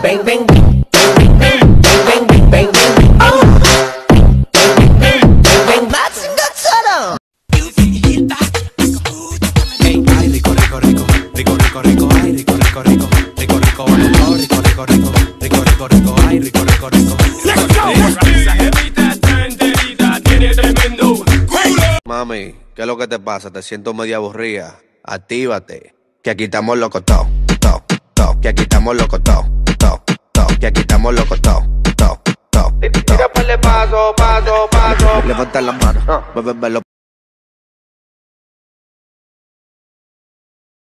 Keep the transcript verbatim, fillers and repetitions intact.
bang bang bang bang bang bang bang bang bang. Bang 맞은 것처럼. Ay, rico, rico, rico, rico, rico, rico, ay, rico, rico, rico, rico, rico, rico, rico, rico, rico, rico, rico, rico, ay, rico, rico, rico. Mami, ¿qué es lo que te pasa? Te siento media aburrida. Actívate, que aquí estamos locos todos, todos, todos, que aquí estamos locos todos, todos, todos, que aquí estamos locos todos, todos, todos. Tira par de paso, paso, paso. Levanta la mano, muévemelo.